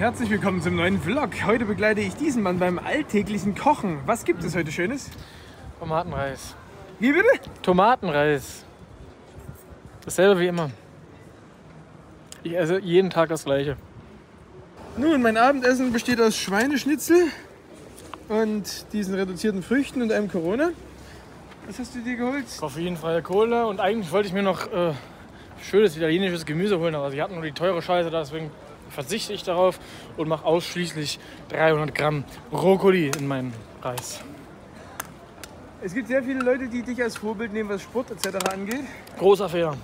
Herzlich willkommen zum neuen Vlog. Heute begleite ich diesen Mann beim alltäglichen Kochen. Was gibt es heute Schönes? Tomatenreis. Wie bitte? Tomatenreis. Dasselbe wie immer. Ich esse jeden Tag das Gleiche. Nun, mein Abendessen besteht aus Schweineschnitzel und diesen reduzierten Früchten und einem Corona. Was hast du dir geholt? Koffeinfreie Kohle und eigentlich wollte ich mir noch schönes italienisches Gemüse holen, aber sie hatten nur die teure Scheiße, deswegen verzichte ich darauf und mache ausschließlich 300 Gramm Brokkoli in meinen Reis. Es gibt sehr viele Leute, die dich als Vorbild nehmen, was Sport etc. angeht. Großer Fehler.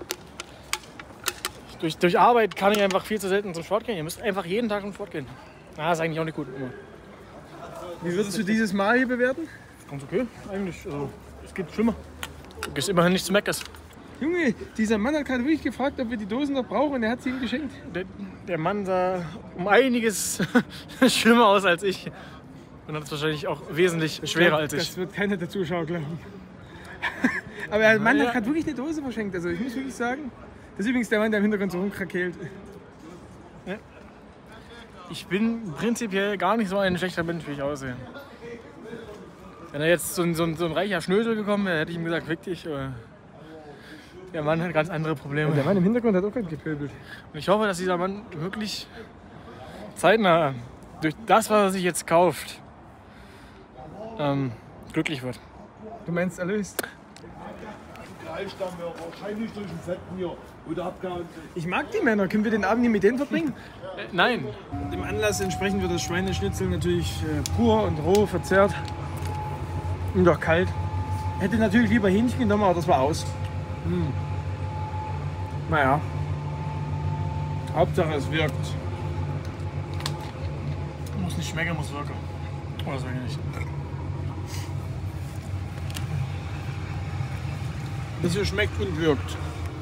Durch Arbeit kann ich einfach viel zu selten zum Sport gehen. Ihr müsst einfach jeden Tag zum Sport gehen. Na, ist eigentlich auch nicht gut. Immer. Wie würdest du dieses Mal hier bewerten? Ganz okay, eigentlich. Also, es geht schlimmer. Du gehst immerhin nicht zu Meckes. Junge, dieser Mann hat gerade wirklich gefragt, ob wir die Dosen noch brauchen und er hat sie ihm geschenkt. Der Mann sah um einiges schlimmer aus als ich. Und hat es wahrscheinlich auch wesentlich schwerer als ich. Das wird keiner der Zuschauer glauben. Aber der Mann hat gerade wirklich eine Dose verschenkt. Also ich muss wirklich sagen, das ist übrigens der Mann, der im Hintergrund so rumkrakeelt. Ja. Ich bin prinzipiell gar nicht so ein schlechter Mensch, wie ich aussehe. Wenn er jetzt so ein reicher Schnösel gekommen wäre, hätte ich ihm gesagt, fick dich. Der Mann hat ganz andere Probleme. Und der Mann im Hintergrund hat auch gerade gepöbelt. Und ich hoffe, dass dieser Mann wirklich zeitnah durch das, was er sich jetzt kauft, glücklich wird. Du meinst erlöst? Wahrscheinlich durch den Fetten hier oder abgehauen. Ich mag die Männer. Können wir den Abend hier mit denen verbringen? Nein. Dem Anlass entsprechend wird das Schweineschnitzel natürlich pur und roh verzehrt. Und auch kalt. Hätte natürlich lieber Hähnchen genommen, aber das war aus. Naja. Hauptsache es wirkt. Muss nicht schmecken, muss wirken. Oder das will ich nicht. Das hier schmeckt und wirkt.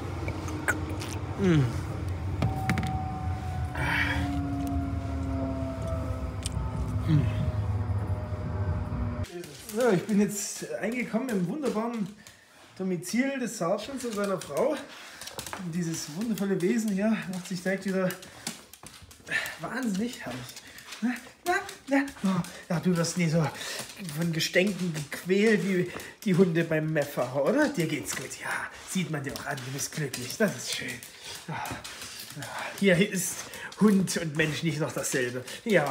So, ich bin jetzt eingekommen im wunderbaren Domizil des Sergeants und seiner Frau. Und dieses wundervolle Wesen hier macht sich direkt wieder wahnsinnig herrlich. Ja, du wirst nie so von Gestänken gequält wie die Hunde beim Mehrfacher, oder? Dir geht's gut, ja. Sieht man dir auch an, du bist glücklich. Das ist schön. Ja. Hier ist Hund und Mensch nicht noch dasselbe. Ja.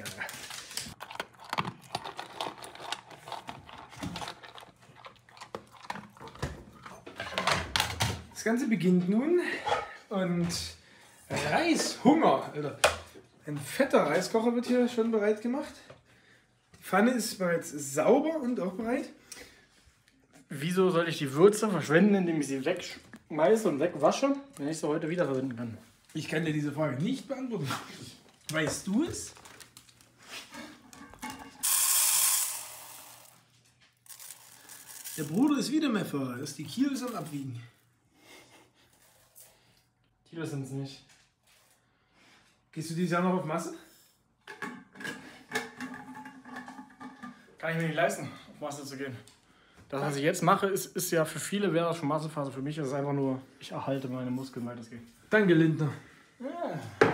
Das Ganze beginnt nun und Reishunger, Alter. Ein fetter Reiskocher wird hier schon bereit gemacht. Die Pfanne ist bereits sauber und auch bereit. Wieso soll ich die Würze verschwenden, indem ich sie wegschmeiße und wegwasche, wenn ich sie heute wiederverwenden kann? Ich kann dir diese Frage nicht beantworten. Weißt du es? Der Bruder ist wieder Mehrfahrer. Das ist die Kilos am Abwiegen. Kilos sind es nicht. Gehst du dieses Jahr noch auf Masse? Kann ich mir nicht leisten, auf Masse zu gehen. Das, was ich jetzt mache, ist ja für viele wäre das schon Massephase. Für mich ist es einfach nur, ich erhalte meine Muskeln, weil das geht. Danke, Lindner. Ja.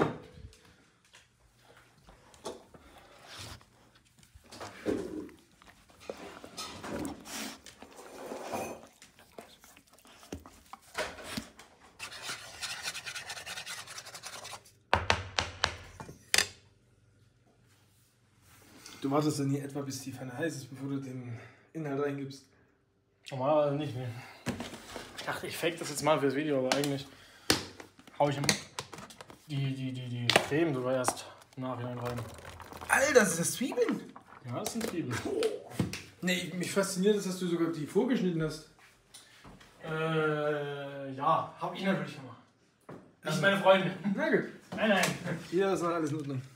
Du wartest dann hier etwa, bis die Pfanne heiß ist, bevor du den Inhalt reingibst. Normalerweise nicht, ne. Ich dachte, ich fake das jetzt mal fürs Video, aber eigentlich hau ich die Creme sogar erst im Nachhinein rein. Alter, das ist Zwiebeln? Ja, das sind Zwiebeln. Nee, mich fasziniert es, dass du sogar die vorgeschnitten hast. Ja, hab ich natürlich gemacht. Nicht meine Freunde. Na gut. Nein. Hier ist noch alles in Ordnung.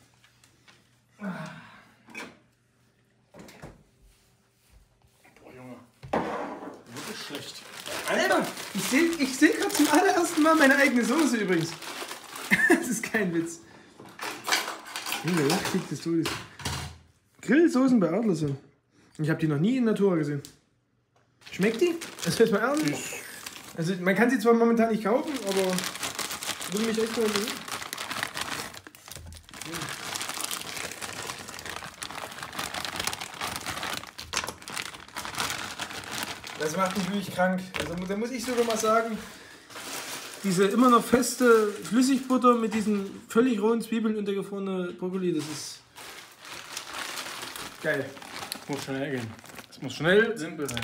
Boah, Junge. Wirklich schlecht. Alter, ich seh gerade zum allerersten Mal meine eigene Soße übrigens. Das ist kein Witz. Junge, Lachkick des Todes. Grillsoßen bei Adlerson. Ich habe die noch nie in Natura gesehen. Schmeckt die? Das fällt mal ernst. Also man kann sie zwar momentan nicht kaufen, aber würde mich echt mal interessieren. Das macht mich wirklich krank. Also da muss ich sogar mal sagen, diese immer noch feste Flüssigbutter mit diesen völlig rohen Zwiebeln und der gefrorene Brokkoli, das ist geil. Muss schnell gehen. Es muss schnell, simpel sein.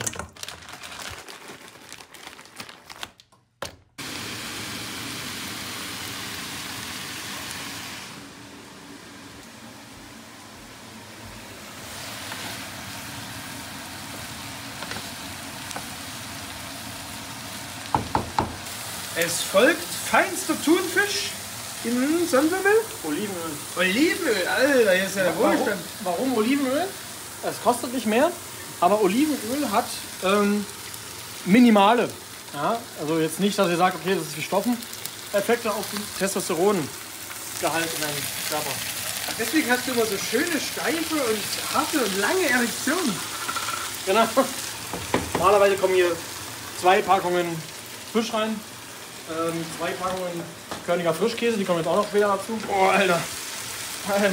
Es folgt feinster Thunfisch in Sonnenwimmel. Olivenöl. Olivenöl, Alter, hier ist ja der Wohlstand. Warum Olivenöl? Es kostet nicht mehr, aber Olivenöl hat minimale. Ja, also jetzt nicht, dass ihr sagt, okay, das ist wie Stoffen. Effekte auf den Testosterongehalt in deinem Körper. Ach, deswegen hast du immer so schöne, steife und harte und lange Erektionen. Genau. Normalerweise kommen hier 2 Packungen Fisch rein. 2 Packungen Körniger Frischkäse, die kommen jetzt auch noch später dazu. Oh, Alter. Alter.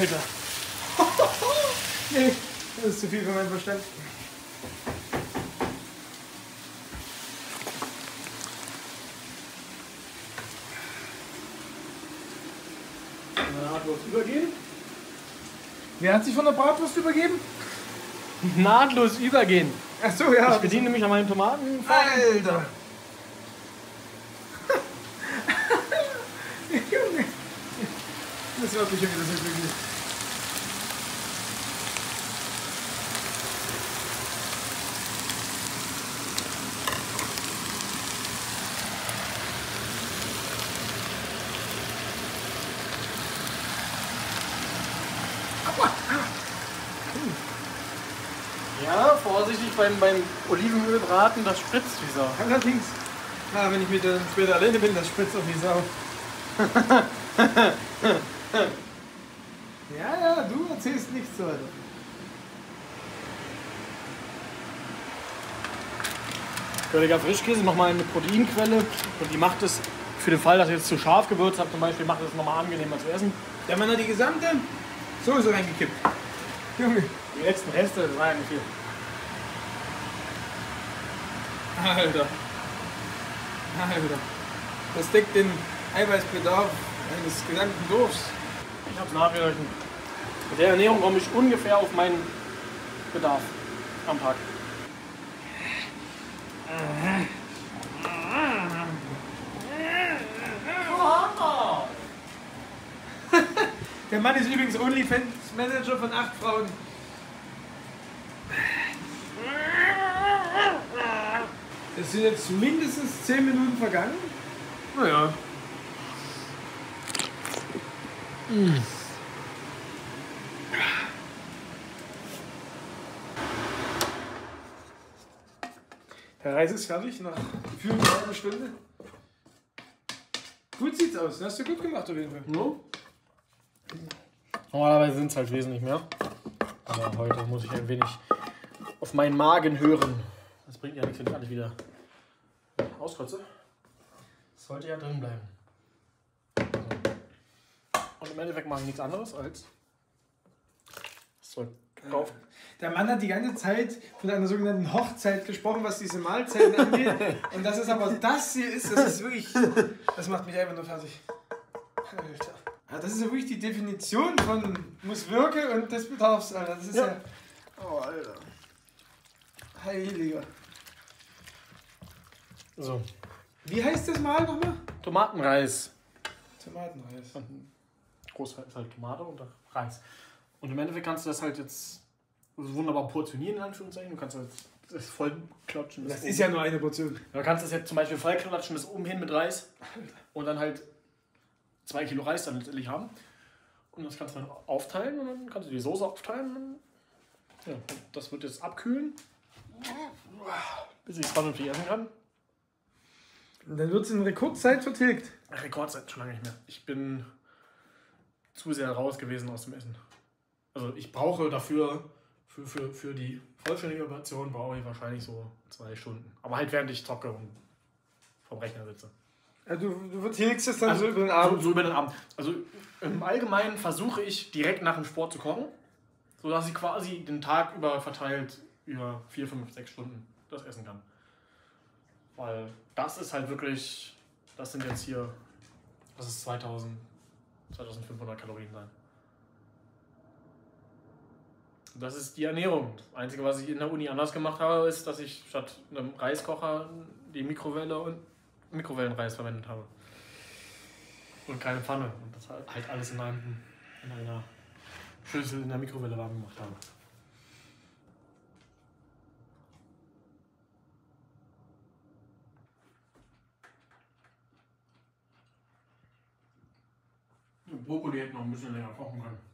Nee, das ist zu viel für meinen Verstand. Nahtlos übergehen. Wer hat sich von der Bratwurst übergeben? Nahtlos übergehen. Ach so, ja. Ich bediene mich an meinen Tomaten. Alter. Junge. Das war mich schon wieder so glücklich. Ja, vorsichtig beim Olivenölbraten, das spritzt wie Sau. Allerdings. Ja, wenn ich mit dann später alleine bin, das spritzt auf die Sau. Ja, du erzählst nichts so weiter. Körniger Frischkäse, nochmal eine Proteinquelle und die macht es, für den Fall, dass ihr jetzt zu scharf gewürzt habt zum Beispiel, macht es nochmal angenehmer zu essen. Der Mann hat die gesamte Soße reingekippt. Junge. Die letzten Reste, das war ja nicht viel. Alter. Alter. Das deckt den Eiweißbedarf eines gesamten Dorfs. Ich hab's nachgerechnet. Mit der Ernährung komme ich ungefähr auf meinen Bedarf am Tag. Der Mann ist übrigens OnlyFans-Manager von 8 Frauen. Es sind jetzt mindestens 10 Minuten vergangen. Naja. Der Reis ist fertig nach gefühlt einer halben Stunde. Gut sieht's aus. Das hast du gut gemacht auf jeden Fall. No? Normalerweise sind es halt wesentlich mehr. Aber heute muss ich ein wenig auf meinen Magen hören. Das bringt ja nichts, wenn ich alles wieder auskotze. Das sollte ja drin bleiben. Und im Endeffekt mache ich nichts anderes als das Zeug drauf. Der Mann hat die ganze Zeit von einer sogenannten Hochzeit gesprochen, was diese Mahlzeiten angeht. Und das ist aber das hier ist, das ist wirklich, das macht mich einfach nur fertig. Alter. Ja, das ist ja wirklich die Definition von muss wirken und des Bedarfs, Alter. Das ist ja. Oh, Alter. Heiliger. So. Wie heißt das mal nochmal? Tomatenreis. Tomatenreis. Großteil ist halt Tomate und Reis. Und im Endeffekt kannst du das halt jetzt wunderbar portionieren, in Anführungszeichen. Du kannst das voll klatschen. Das ist ja nur eine Portion. Du kannst das jetzt zum Beispiel voll klatschen, das umhin mit Reis und dann halt 2 Kilo Reis dann letztendlich haben. Und das kannst du dann aufteilen und dann kannst du die Soße aufteilen. Und ja, und das wird jetzt abkühlen, bis ich es vernünftig essen kann. Und dann wird es in Rekordzeit vertilgt. Rekordzeit schon lange nicht mehr. Ich bin zu sehr raus gewesen aus dem Essen. Also ich brauche dafür, für die vollständige Operation brauche ich wahrscheinlich so 2 Stunden. Aber halt während ich zocke und vom Rechner sitze. Ja, du vertilgst es dann so über den Abend? So über den Abend. Also im Allgemeinen versuche ich direkt nach dem Sport zu kochen, sodass ich quasi den Tag über verteilt über 4, 5, 6 Stunden das essen kann. Weil das ist halt wirklich, das sind jetzt hier, das ist 2500 Kalorien sein. Und das ist die Ernährung. Das Einzige, was ich in der Uni anders gemacht habe, ist, dass ich statt einem Reiskocher die Mikrowelle und Mikrowellenreis verwendet habe. Und keine Pfanne. Und das halt alles in einer Schüssel in der Mikrowelle warm gemacht habe. Die Brokkoli hätte noch ein bisschen länger kochen können.